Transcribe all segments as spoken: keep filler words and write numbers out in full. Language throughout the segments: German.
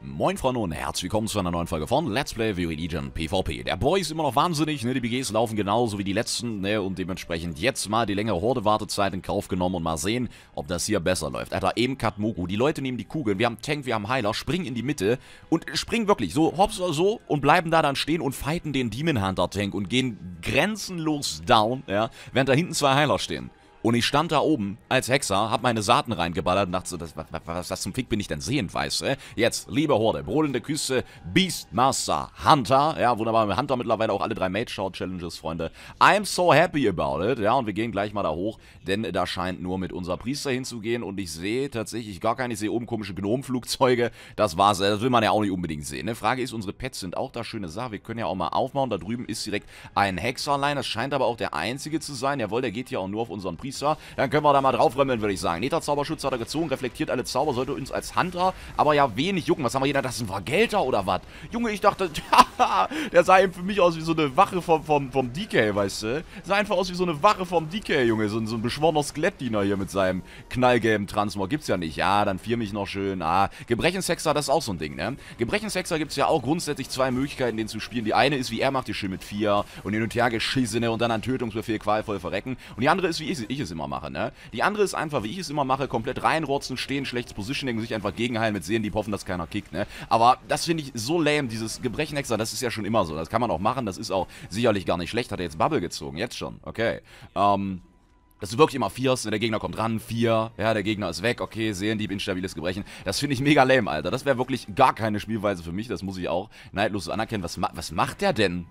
Moin Freunde und herzlich willkommen zu einer neuen Folge von Let's Play WoW Legion PvP. Der Boy ist immer noch wahnsinnig, ne? Die B Gs laufen genauso wie die letzten, ne? Und dementsprechend jetzt mal die längere Horde-Wartezeit in Kauf genommen und mal sehen, ob das hier besser läuft. Alter, eben Kat Moku, die Leute nehmen die Kugeln, wir haben Tank, wir haben Heiler, springen in die Mitte und springen wirklich so hops oder so und bleiben da dann stehen und fighten den Demon Hunter Tank und gehen grenzenlos down, ja? Während da hinten zwei Heiler stehen. Und ich stand da oben als Hexer, hab meine Saaten reingeballert und dachte so, das, was, was, was zum Fick bin ich denn sehend, weißt du? Jetzt, liebe Horde, brodelnde Küste, Beastmaster, Hunter, ja, wunderbar, wir Hunter mittlerweile auch alle drei Mage-Shout-Challenges, Freunde. I'm so happy about it, ja, und wir gehen gleich mal da hoch, denn da scheint nur mit unserer Priester hinzugehen und ich sehe tatsächlich gar keine, ich sehe oben komische Gnomenflugzeuge, das war's, das will man ja auch nicht unbedingt sehen, ne? Frage ist, unsere Pets sind auch da, schöne Sache, wir können ja auch mal aufbauen, da drüben ist direkt ein Hexerlein, das scheint aber auch der einzige zu sein, jawohl, der geht hier auch nur auf unseren Priester. Dann können wir da mal draufremmeln, würde ich sagen. Nether-Zauberschutz hat er gezogen, reflektiert alle Zauber, sollte uns als Hunter aber ja wenig jucken. Was haben wir hier? Das ist ein Vergelter oder was? Junge, ich dachte, der sah eben für mich aus wie so eine Wache vom, vom, vom D K, weißt du? Sah einfach aus wie so eine Wache vom D K, Junge. So, so ein beschworener Skelettdiener hier mit seinem knallgelben Transmog. Gibt's ja nicht. Ja, dann fier mich noch schön. Ah, Gebrechenshexer, das ist auch so ein Ding, ne? Gebrechenshexer gibt's ja auch grundsätzlich zwei Möglichkeiten, den zu spielen. Die eine ist, wie er macht, die schön mit vier und hin und her geschissene und dann ein Tötungsbefehl qualvoll verrecken. Und die andere ist, wie ich, ich es immer mache, ne? Die andere ist einfach, wie ich es immer mache, komplett reinrotzen, stehen, schlechtes Positioning und sich einfach gegenheilen mit Seelendieb, hoffen, dass keiner kickt, ne? Aber das finde ich so lame, dieses Gebrechenhexer, das ist ja schon immer so. Das kann man auch machen, das ist auch sicherlich gar nicht schlecht. Hat er jetzt Bubble gezogen? Jetzt schon, okay. Ähm... Dass du wirklich immer vierst, der Gegner kommt ran, vier, ja, der Gegner ist weg, okay, Seelendieb, instabiles Gebrechen. Das finde ich mega lame, Alter. Das wäre wirklich gar keine Spielweise für mich, das muss ich auch neidlos anerkennen. Was, ma was macht der denn?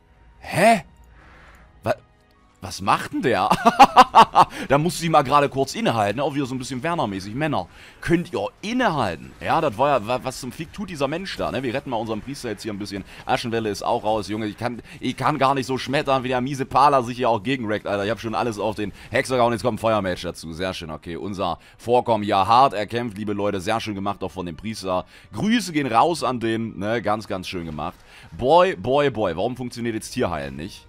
Hä? Was? Was macht denn der? Da musst du sie mal gerade kurz innehalten, auch wieder so ein bisschen Werner-mäßig. Männer, könnt ihr innehalten? Ja, das war ja, was zum Fick tut dieser Mensch da, ne? Wir retten mal unseren Priester jetzt hier ein bisschen. Aschenwelle ist auch raus, Junge. Ich kann, ich kann gar nicht so schmettern, wie der miese Pala sich hier auch gegenrackt, Alter. Ich habe schon alles auf den Hexer gehauen, jetzt kommt ein Feuermatch dazu. Sehr schön, okay. Unser Vorkommen, ja, hart erkämpft, liebe Leute. Sehr schön gemacht, auch von dem Priester. Grüße gehen raus an den, ne? Ganz, ganz schön gemacht. Boy, boy, boy. Warum funktioniert jetzt Tierheilen nicht?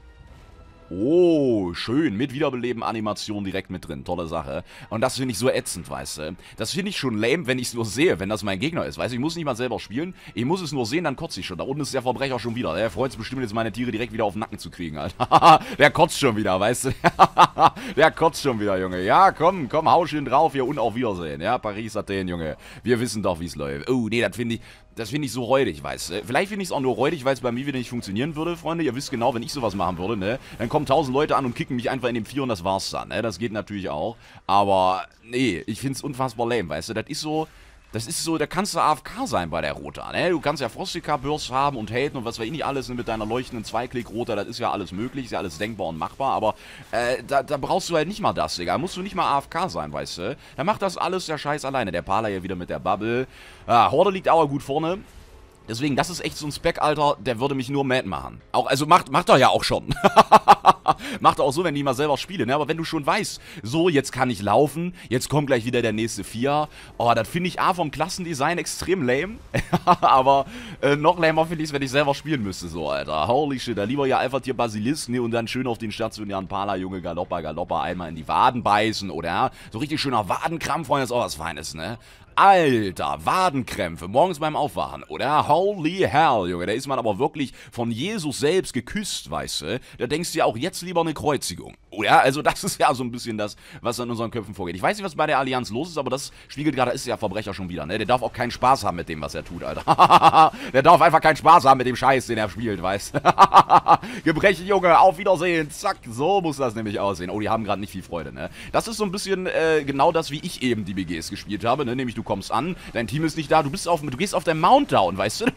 Oh, schön. Mit Wiederbeleben-Animation direkt mit drin. Tolle Sache. Und das finde ich so ätzend, weißt du. Das finde ich schon lame, wenn ich es nur sehe, wenn das mein Gegner ist. Weißt du, ich muss nicht mal selber spielen. Ich muss es nur sehen, dann kotze ich schon. Da unten ist der Verbrecher schon wieder. Der freut sich bestimmt jetzt, meine Tiere direkt wieder auf den Nacken zu kriegen, Alter. Der kotzt schon wieder, weißt du. Der kotzt schon wieder, Junge. Ja, komm, komm, hau schön drauf hier und auf Wiedersehen. Ja, Paris, Athen, Junge. Wir wissen doch, wie es läuft. Oh, nee, das finde ich... Das finde ich so räudig, weißt du. Vielleicht finde ich es auch nur räudig, weil es bei mir wieder nicht funktionieren würde, Freunde. Ihr wisst genau, wenn ich sowas machen würde, ne, dann kommen tausend Leute an und kicken mich einfach in dem Vier und das war's dann, ne. Das geht natürlich auch. Aber, nee, ich finde es unfassbar lame, weißt du. Das ist so... Das ist so, da kannst du A F K sein bei der Rota, ne? Du kannst ja Frostica-Burst haben und haten und was weiß ich nicht alles, ne? Mit deiner leuchtenden Zweiklick-Rota, das ist ja alles möglich, ist ja alles denkbar und machbar, aber äh, da, da brauchst du halt nicht mal das, Digga. Da musst du nicht mal A F K sein, weißt du? Da macht das alles der Scheiß alleine. Der Pala hier wieder mit der Bubble. Ah, Horde liegt aber gut vorne. Deswegen, das ist echt so ein Spec, Alter, der würde mich nur mad machen. Auch, also macht, macht er ja auch schon. Macht er auch so, wenn ich mal selber spiele, ne? Aber wenn du schon weißt, so, jetzt kann ich laufen, jetzt kommt gleich wieder der nächste Vier. Oh, das finde ich A vom Klassendesign extrem lame. Aber äh, noch lamer finde ich es, wenn ich selber spielen müsste, so, Alter. Holy shit, da lieber ja einfach hier Basilisk, ne? Und dann schön auf den stationären Pala, Junge, Galoppa, Galoppa, einmal in die Waden beißen, oder? So richtig schöner Wadenkrampf, Freunde, ist auch was Feines, ne? Alter, Wadenkrämpfe, morgens beim Aufwachen, oder? Holy hell, Junge, da ist man aber wirklich von Jesus selbst geküsst, weißt du? Da denkst du ja auch jetzt lieber eine Kreuzigung, oder? Also das ist ja so ein bisschen das, was in unseren Köpfen vorgeht. Ich weiß nicht, was bei der Allianz los ist, aber das spiegelt gerade, ist ja Verbrecher schon wieder, ne? Der darf auch keinen Spaß haben mit dem, was er tut, Alter. Der darf einfach keinen Spaß haben mit dem Scheiß, den er spielt, weißt du? Gebrechen, Junge, auf Wiedersehen, zack, so muss das nämlich aussehen. Oh, die haben gerade nicht viel Freude, ne? Das ist so ein bisschen äh, genau das, wie ich eben die B Gs gespielt habe, ne? Nämlich du kommst an, dein Team ist nicht da, du bist auf, du gehst auf deinem Mount down, weißt du?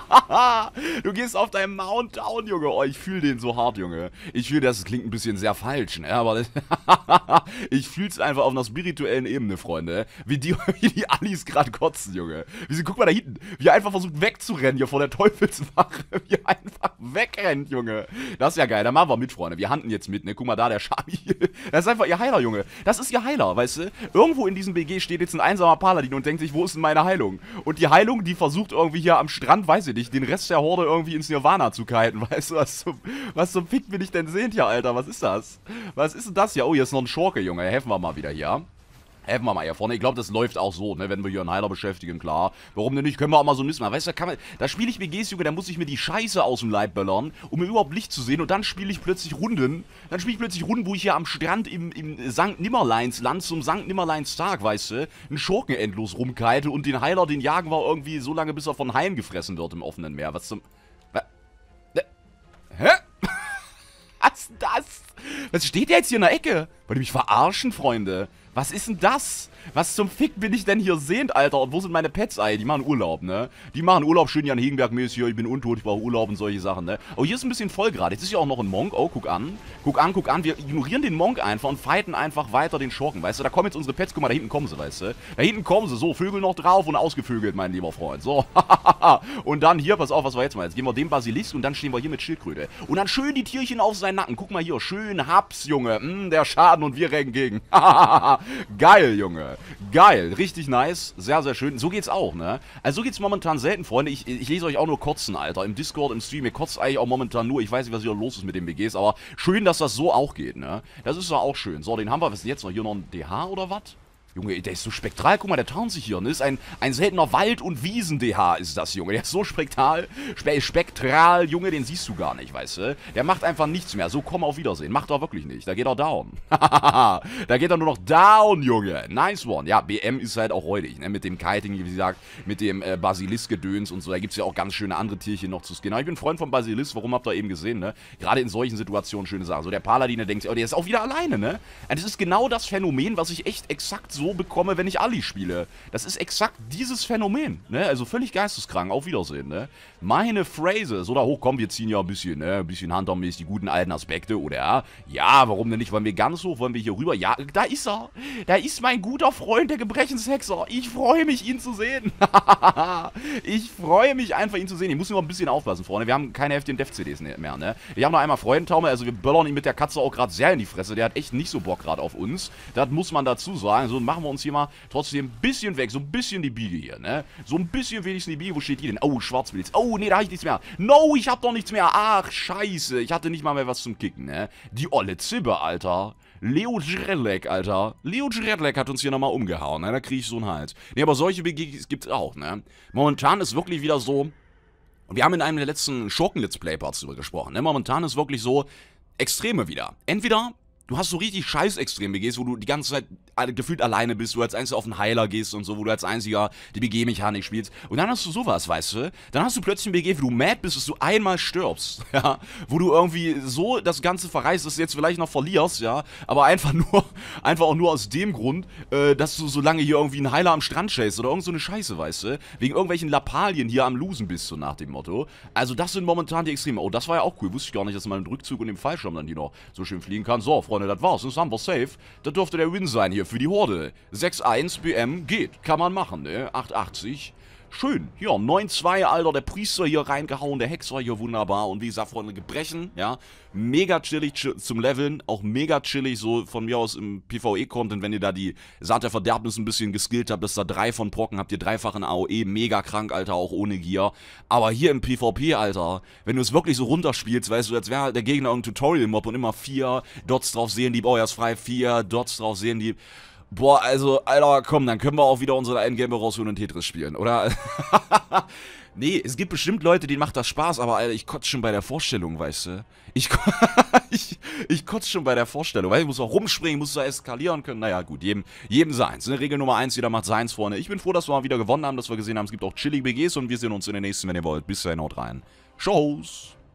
Du gehst auf deinem Mount down, Junge. Oh, ich fühle den so hart, Junge. Ich fühle, das klingt ein bisschen sehr falsch, ne? Aber das ich fühle es einfach auf einer spirituellen Ebene, Freunde. Wie die, wie die Allis gerade kotzen, Junge. Wie sie, guck mal da hinten, wie er einfach versucht wegzurennen hier vor der Teufelswache. Wie er einfach wegrennt, Junge. Das ist ja geil, da machen wir mit, Freunde. Wir handen jetzt mit, ne? Guck mal da, der Schami. Das ist einfach ihr Heiler, Junge. Das ist ihr Heiler, weißt du? Irgendwo in diesem B G steht jetzt ein einsamer Paladin und denkt sich, wo ist denn meine Heilung? Und die Heilung, die versucht irgendwie hier am Strand, weiß ich nicht, den Rest der Horde irgendwie ins Nirvana zu kiten, weißt du, was zum, was zum Fick bin ich denn sehend hier, Alter, was ist das? Was ist denn das hier? Oh, hier ist noch ein Schurke, Junge, helfen wir mal wieder hier. Helfen wir mal hier vorne. Ich glaube, das läuft auch so, ne, wenn wir hier einen Heiler beschäftigen, klar. Warum denn nicht? Können wir auch mal so ein bisschen. Weißt du, da, kann man, da spiele ich B Gs, Junge, da muss ich mir die Scheiße aus dem Leib böllern, um mir überhaupt Licht zu sehen. Und dann spiele ich plötzlich Runden. Dann spiele ich plötzlich Runden, wo ich hier am Strand im, im Sankt Nimmerleinsland zum Sankt Nimmerleinstag, weißt du, einen Schurken endlos rumkeite und den Heiler, den jagen wir irgendwie so lange, bis er von Haien gefressen wird im offenen Meer. Was zum... Hä? Was ist denn das? Was steht jetzt hier in der Ecke? Wollt ihr mich verarschen, Freunde? Was ist denn das? Was zum Fick bin ich denn hier sehend, Alter? Und wo sind meine Pets, ey? Die machen Urlaub, ne? Die machen Urlaub, schön Jan Hegenberg-mäßig hier, ich bin untot, ich brauche Urlaub und solche Sachen, ne? Oh, hier ist ein bisschen voll gerade. Jetzt ist ja auch noch ein Monk. Oh, guck an. Guck an, guck an. Wir ignorieren den Monk einfach und fighten einfach weiter den Schurken, weißt du? Da kommen jetzt unsere Pets. Guck mal, da hinten kommen sie, weißt du? Da hinten kommen sie. So, Vögel noch drauf und ausgevögelt, mein lieber Freund. So, und dann hier, pass auf, was wir jetzt mal. Jetzt gehen wir dem Basilisk und dann stehen wir hier mit Schildkröte. Und dann schön die Tierchen auf seinen Nacken. Guck mal hier, schön Haps, Junge. Mm, der Schaden und wir rennen gegen. Geil, Junge. Geil. Richtig nice. Sehr, sehr schön. So geht's auch, ne? Also so geht's momentan selten, Freunde. Ich, ich lese euch auch nur kotzen, Alter. Im Discord, im Stream. Ihr kotzt eigentlich auch momentan nur. Ich weiß nicht, was hier los ist mit den B Gs, aber schön, dass das so auch geht, ne? Das ist ja auch schön. So, den haben wir. Was ist denn jetzt noch? Hier noch ein D H oder was? Junge, der ist so spektral. Guck mal, der tarnt sich hier. Ne? Ist ein, ein seltener Wald- und Wiesen-D H ist das, Junge. Der ist so spektral, spe spektral, Junge, den siehst du gar nicht, weißt du? Der macht einfach nichts mehr. So, komm auf Wiedersehen. Macht er wirklich nicht. Da geht er down. Da geht er nur noch down, Junge. Nice one. Ja, B M ist halt auch räudig, ne? Mit dem Kiting, wie gesagt, mit dem äh, Basilisk-Gedöns und so. Da gibt es ja auch ganz schöne andere Tierchen noch zu skinnen. Aber ich bin Freund von Basilisk. Warum habt ihr eben gesehen, ne? Gerade in solchen Situationen schöne Sachen. So, der Paladin, der denkt, oh, der ist auch wieder alleine, ne? Das ist genau das Phänomen, was ich echt exakt so bekomme, wenn ich Ali spiele. Das ist exakt dieses Phänomen, ne? Also völlig geisteskrank. Auf Wiedersehen, ne? Meine Phrase. So, da hoch, komm, wir ziehen ja ein bisschen, ne? Ein bisschen huntermäßig die guten alten Aspekte, oder? Ja, warum denn nicht? Wollen wir ganz hoch? Wollen wir hier rüber? Ja, da ist er. Da ist mein guter Freund, der Gebrechenshexer. Ich freue mich, ihn zu sehen. Ich freue mich einfach, ihn zu sehen. Ich muss nur ein bisschen aufpassen, Freunde. Wir haben keine heftigen Dev-C Ds mehr, ne? Ich habe noch einmal Freudentaumel. Also wir böllern ihn mit der Katze auch gerade sehr in die Fresse. Der hat echt nicht so Bock gerade auf uns. Das muss man dazu sagen. So, machen wir uns hier mal trotzdem ein bisschen weg. So ein bisschen die Biege hier, ne? So ein bisschen wenigstens die Biege. Wo steht die denn? Oh, Schwarzblitz. Oh, nee, da habe ich nichts mehr. No, ich habe doch nichts mehr. Ach, scheiße. Ich hatte nicht mal mehr was zum Kicken, ne? Die olle Zibbe, Alter. Leo Jredlek, Alter. Leo Jredlek hat uns hier nochmal umgehauen, ne? Da kriege ich so einen Hals. Ne, aber solche B Gs gibt es auch, ne? Momentan ist wirklich wieder so... Wir haben in einem der letzten Schurken-Let's-Play-Parts drüber gesprochen, ne? Momentan ist wirklich so... Extreme wieder. Entweder... Du hast so richtig scheiß Extrem-B Gs, wo du die ganze Zeit gefühlt alleine bist, wo du als Einziger auf den Heiler gehst und so, wo du als Einziger die B G-Mechanik spielst. Und dann hast du sowas, weißt du? Dann hast du plötzlich ein B G, wo du mad bist, dass du einmal stirbst, ja? Wo du irgendwie so das Ganze verreißt, dass du jetzt vielleicht noch verlierst, ja? Aber einfach nur, einfach auch nur aus dem Grund, äh, dass du so lange hier irgendwie einen Heiler am Strand chasest oder irgend so eine Scheiße, weißt du? Wegen irgendwelchen Lappalien hier am Losen bist, so nach dem Motto. Also das sind momentan die Extreme. Oh, das war ja auch cool. Wusste ich gar nicht, dass man im Rückzug und im Fallschirm dann hier noch so schön fliegen kann. So, Freunde, das war's. Das haben wir safe. Das dürfte der Win sein hier für die Horde. sechs eins B M geht. Kann man machen, ne? acht achtzig. Schön. Ja, neun zwei, Alter. Der Priester hier reingehauen. Der Hexer hier wunderbar. Und wie gesagt, Freunde, Gebrechen, ja. Mega chillig ch zum Leveln. Auch mega chillig so von mir aus im PvE-Content, wenn ihr da die Saat der Verderbnis ein bisschen geskillt habt. Das ist da drei von Brocken. Habt ihr dreifachen A O E. Mega krank, Alter. Auch ohne Gear. Aber hier im PvP, Alter, wenn du es wirklich so runterspielst, weißt du, als wäre der Gegner irgendein Tutorial-Mob und immer vier Dots drauf sehen, die, oh, er ist frei, vier Dots drauf sehen, die... Boah, also, Alter, komm, dann können wir auch wieder unsere Endgame rausholen und Tetris spielen, oder? Nee, es gibt bestimmt Leute, denen macht das Spaß, aber Alter, ich kotze schon bei der Vorstellung, weißt du? Ich, ich, ich kotze schon bei der Vorstellung, weil ich muss auch rumspringen, muss da eskalieren können. Naja, gut, jedem, jedem seins. Ne? Regel Nummer eins, jeder macht seins vorne. Ich bin froh, dass wir mal wieder gewonnen haben, dass wir gesehen haben, es gibt auch chillige B Gs und wir sehen uns in den nächsten, wenn ihr wollt. Bis dahin, haut rein. Tschüss.